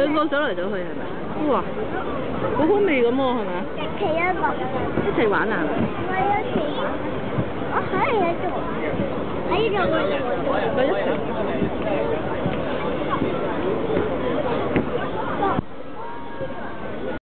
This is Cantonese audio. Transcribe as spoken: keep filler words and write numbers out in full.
兩個走嚟走去係咪？哇，好好味咁喎係咪？ 其一個。 一齊玩啊！ 我一齊玩。我可以喺度，喺度我哋。 咪一齊。